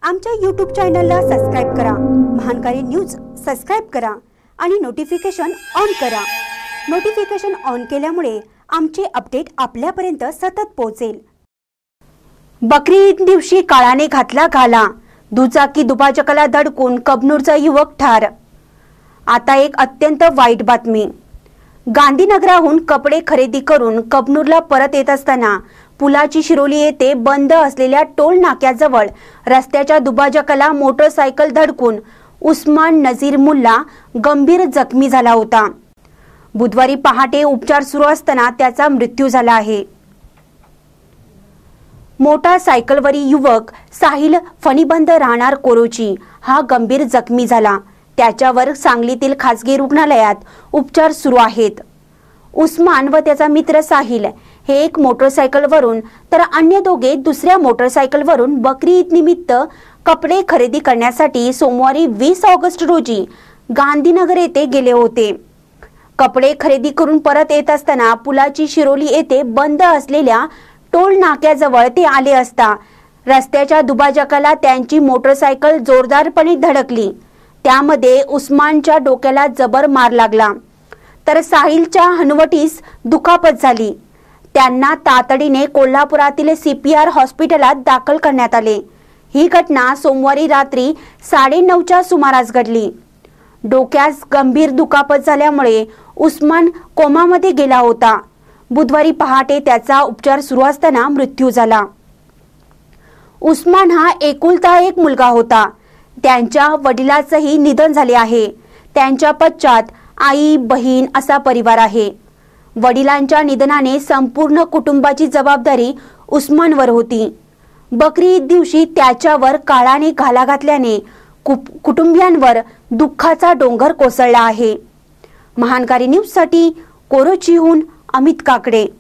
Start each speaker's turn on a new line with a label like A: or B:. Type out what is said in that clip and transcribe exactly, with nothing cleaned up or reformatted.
A: आमच्या यूट्यूब चॅनलला सबस्क्राइब करा, महानकारी न्यूज सबस्क्राइब करा आणि नोटिफिकेशन ऑन करा। नोटिफिकेशन ऑन केल्यामुळे आमचे अपडेट आपल्यापर्यंत सतत पोहोचेल। बकरी ईद दिवशी काळाने घातला घाला, दुचाकी दुभाजकाला धडकून कबनूरचा युवक ठार। आता एक अत्यंत वाईट बातमी। गांधीनगराहून कपडे खरेदी करून कबनूरला परत येत असताना पुलाची शिरोली येथे बंद असलेल्या टोल नाक्याजवळ रस्त्याच्या दुभाजकाला मोटरसायकल धडकून उस्मान नजीर मुल्ला गंभीर जखमी झाला होता। बुधवारी पहाटे उपचार सुरू असताना त्याचा मृत्यू झाला आहे। मोटारसायकलवरील युवक साहिल फणीबंद राहणार कोरोची हा गंभीर जखमी झाला। त्याच्यावर सांगलीतील खासगी रुग्णालयात उपचार सुरू आहेत। उस्मान व त्याचा मित्र साहिल हे एक मोटरसायकलवरून तर अन्य दोघे दुसऱ्या मोटरसायकलवरून बकरी ईद निमित्त कपडे खरेदी करण्यासाठी सोमवारी वीस ऑगस्ट रोजी गांधीनगर येथे गेले होते। कपडे खरेदी करून परत येत असताना पुलाची शिरोली येथे बंद असलेल्या टोल नाक्याजवळ ते आले असता रस्त्याच्या दुभाजकाला त्यांची मोटरसायकल जोरदारपणे धडकली। त्यामध्ये उस्मानच्या डोक्याला जबर मार लागला तर साहिलच्या हनुवटीस दुखापत झाली। त्यांना तातडीने कोल्हापुरातील सीपीआर हॉस्पिटलात दाखल करण्यात आले। ही घटना सोमवारी रात्री साडेनऊच्या सुमारास घडली। डोक्यास गंभीर दुखापत झाल्यामुळे उस्मान कोमामध्ये गेला होता। बुधवारी पहाटे त्याचा उपचार सुरू असताना मृत्यू झाला। उस्मान हा एकुलता एक मुलगा होता। त्यांच्या वडिलांचेही निधन झाले आहे। त्यांच्या पश्चात आई बहीण असा परिवार आहे। वडिलांच्या निधनाने संपूर्ण कुटुंबाची जबाबदारी उस्मानवर होती। बकरी ईद दिवशी त्याच्यावर काळाने घाला घातल्याने कुटुंबियांवर दुःखाचा डोंगर कोसळला आहे। महानकारी न्यूज साठी कोरोचीहून अमित काकडे।